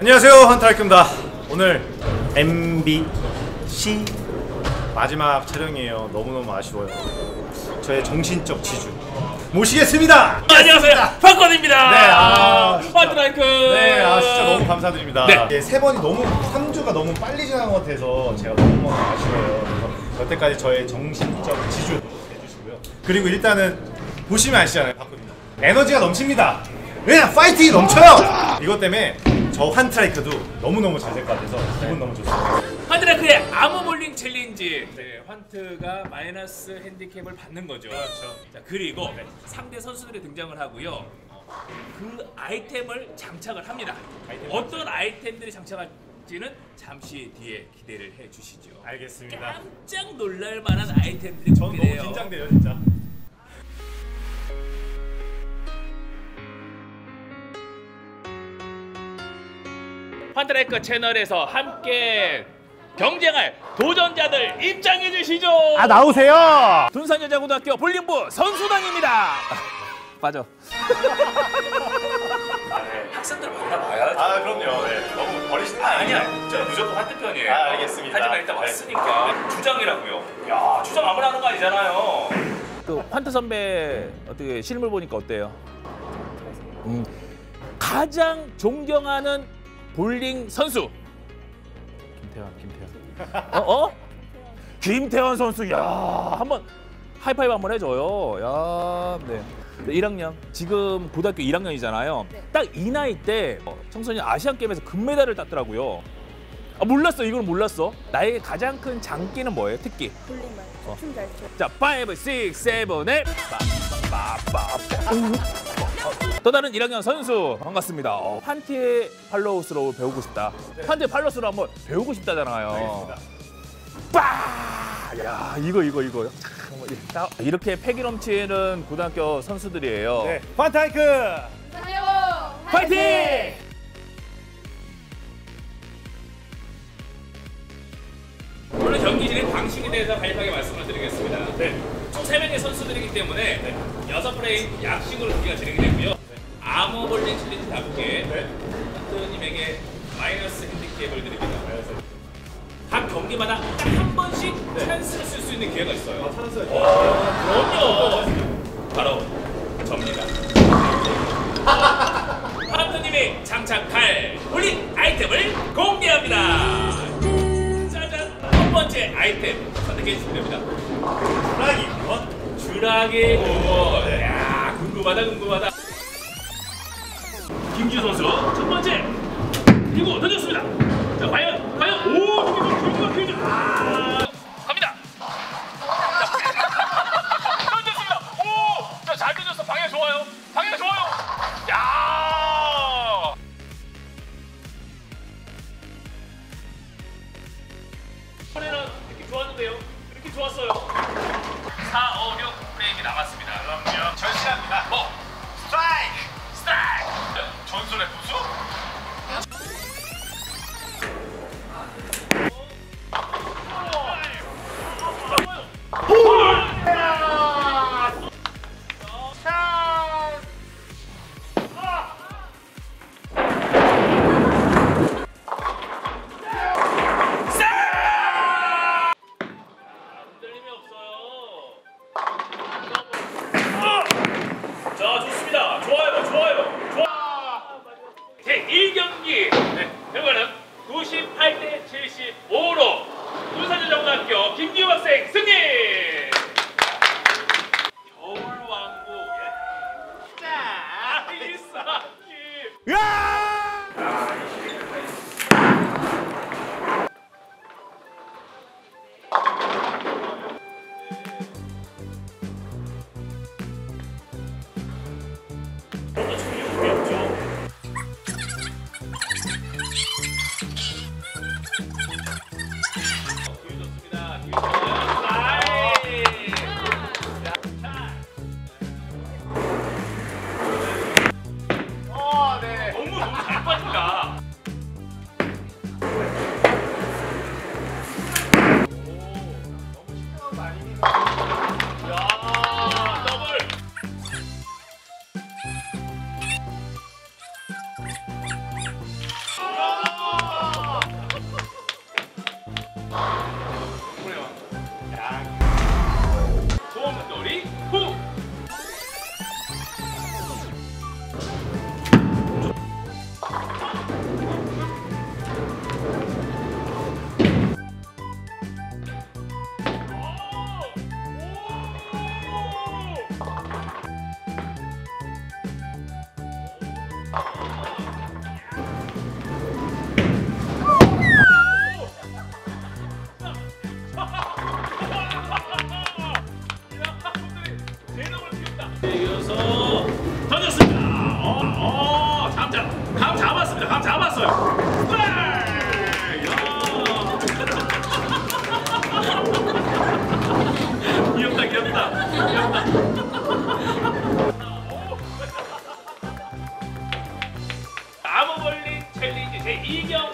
안녕하세요, 헌터라이크입니다. 오늘 MBC 마지막 촬영이에요. 너무너무 아쉬워요. 저의 정신적 지주 모시겠습니다. 안녕하세요, 박건입니다. 네, 헌터라이크. 네, 진짜 너무 감사드립니다. 네. 세 번이 너무 3주가 너무 빨리 지난 것 같아서 제가 너무 아쉬워요. 그래서 여태까지 저의 정신적 지주 해주시고요. 그리고 일단은 보시면 아시잖아요, 박건입니다. 에너지가 넘칩니다. 왜냐, 파이팅이 넘쳐요. 이것 때문에 저 환트라이크도 너무너무 잘 될 것 같아서 기분 너무 좋습니다. 환트라이크의 아머볼링 챌린지. 네, 환트가 마이너스 핸디캡을 받는 거죠. 그렇죠. 자, 그리고 상대 선수들이 등장을 하고요. 그 아이템을 장착을 합니다. 어떤 아이템들이 장착할지는 잠시 뒤에 기대를 해주시죠. 알겠습니다. 깜짝 놀랄 만한 아이템들이 전 준비돼요. 너무 긴장돼요, 진짜. 환트라이크 채널에서 함께 경쟁할 도전자들 입장해 주시죠. 아, 나오세요. 둔산여자고등학교 볼링부 선수단입니다. 맞아. 학생들 만나봐야죠. 아, 그럼요. 네. 너무 버리시는 거 아니야. 저 무조건 환트편이에요. 아, 알겠습니다. 하지만 일단 네. 왔으니까 주장이라고요. 야, 주장 아무나 하는 거 아니잖아요. 그 환트 선배 어떻게 실물 보니까 어때요? 가장 존경하는 볼링 선수. 김태환. 김태환 선수. 야, 한번 하이파이브 한번 해줘요. 야, 네. 1학년. 지금 고등학교 1학년이잖아요. 네. 딱 이 나이 때 청소년 아시안 게임에서 금메달을 땄더라고요. 아, 몰랐어. 이걸 몰랐어. 나에게 가장 큰 장기는 뭐예요? 특기. 볼링만 춤 잘 춰. 자, 5, 6, 7, 8. 또 다른 1학년 선수 반갑습니다. 판티의 팔로우스로 배우고 싶다. 판티의 팔로우스로 한번 배우고 싶다잖아요. 알겠습니다. 빠! 야, 이거. 이렇게 패기 넘치는 고등학교 선수들이에요. 네, 환트라이크! 파이팅! 오늘 경기 진행 방식에 대해서 간략하게 말씀을 드리겠습니다. 네. 총 3명의 선수들이기 때문에 6프레임 약식으로 경기가 진행이 되고요. 아머볼링 챌린지답게 헌트님에게 마이너스 핸디캡을 드립니다. 각 경기마다 딱 한 번씩 찬스를 쓸 수 있는 기회가 있어요. 찬스. 그럼요. 바로 접니다. 헌트님이 장착할 볼링 아이템을 공개합니다. 짜잔! 첫 번째 아이템 선택해 주시면 됩니다. 주라기 원. 주라기 공원. 야, 궁금하다. 김지우 선수 첫 번째 이거 던졌습니다. 자, 과연 오, 김지우 갑니다. 던졌습니다. 오, 자, 잘 던졌어. 방향 좋아요. 야, 이번에는 이렇게 좋았는데요. 이렇게 좋았어요. 4, 5, 6 프레임이 남았습니다. 그럼요. 절실합니다. 스트라이크! 전술의 부수? 흔들림이 없어요. 자,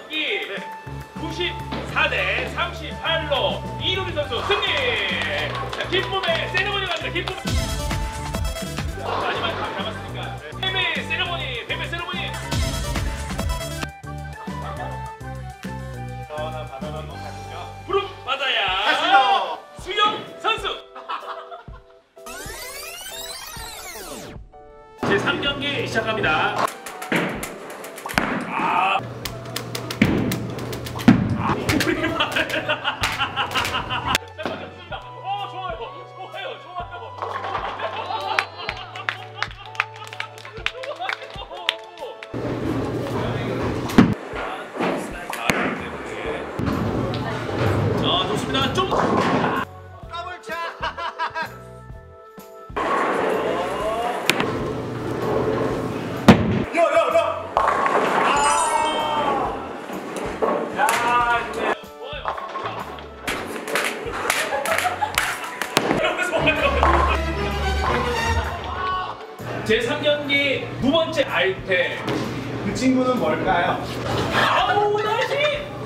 경기 94대 38로 이루리 선수 승리. 자, 기쁨의 세레모니 갑니다. 기쁨. 마지막 감 남았으니까 뱀의 세레모니, 뱀의 세레모니. 전화 받아가는 거 가시죠. 부름 받아야 가시죠. 수영 선수. 제 3경기 시작합니다. 우리말. 잠깐 좋습니다. 좋아요. 좋습니다. 좀. 더블차. 야. 제 3경기 두 번째 아이템. 그 친구는 뭘까요? 아우 나이스!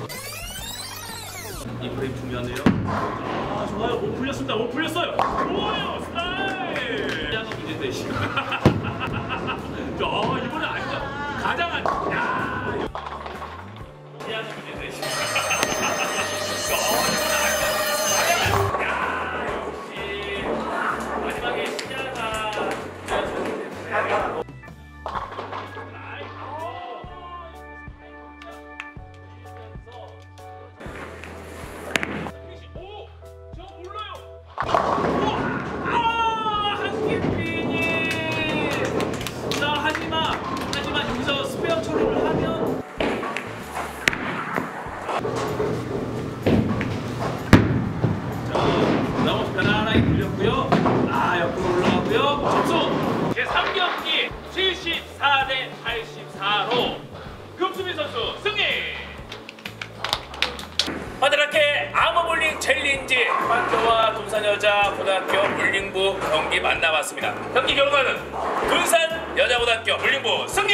이 프레임 중요하네요. 좋아요. 못 풀렸습니다. 못 풀렸어요. 좋아요. 스타일. 야가 문제인데 씨. 이번에 아니죠. 가장 안. 야. 야가 문제인데 씨. 역시 마지막에 시야가. 하지만 여기서 스페어 처리를 하면 나머지 편안하게 돌렸고요. 옆으로 올라가고요. 점수 제 3경기 74대 84로 금수미 선수 승리. 파드라케 아머볼링 챌린지 판교와 둔산여자고등학교 볼링부 경기 만나봤습니다. 경기 결과는 둔산여자고등학교 볼링부 승리!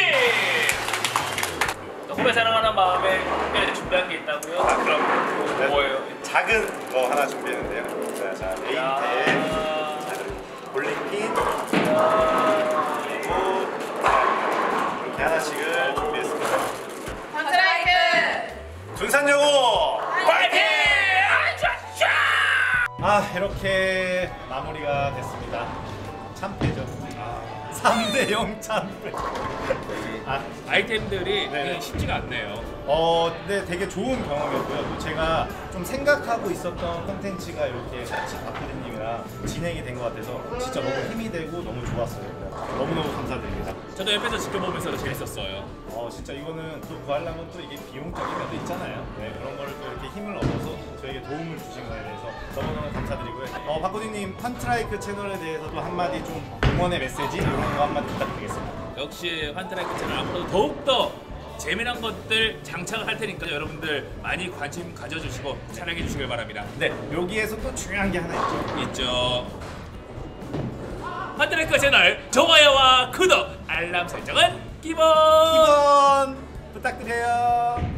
후배 사랑하는 마음에 특별히 준비한 게 있다고요? 그럼 뭐예요? 작은 거 하나 준비했는데요. 자, 메인대 작은 볼링핀 그리고 이렇게 하나씩을 준비했습니다. 스트라이크! 둔산여고 파이팅! 이렇게 마무리가 됐습니다. 참패죠. 3대0 참패. 아이템들이 네네. 쉽지가 않네요. 네, 되게 좋은 경험이었고요. 또 제가 좀 생각하고 있었던 콘텐츠가 이렇게 같이 박프리님이랑 진행이 된 것 같아서 진짜 너무 힘이 되고 너무 좋았어요. 너무너무 감사드립니다. 저도 옆에서 지켜보면서 재밌었어요. 진짜 이거는 또 구하려면 또 이게 비용적인 면도 있잖아요. 네, 그런 거를 또 이렇게 힘을 얻어서 저에게 도움을 주신 거에 대해서 너무너무 감사드리고요. 박구디님 판트라이크 채널에 대해서 또 한마디 좀 응원의 메시지 이런 거 한마디 부탁드리겠습니다. 역시 환트라이크 채널 앞으로 더욱더 재미난 것들 장착을 할 테니까 여러분들 많이 관심 가져주시고 사랑해 주시길 바랍니다. 네, 여기에서 또 중요한 게 하나 있죠. 있죠. 환트라이크 채널 좋아요와 구독, 알람 설정은 기본! 기본 부탁드려요.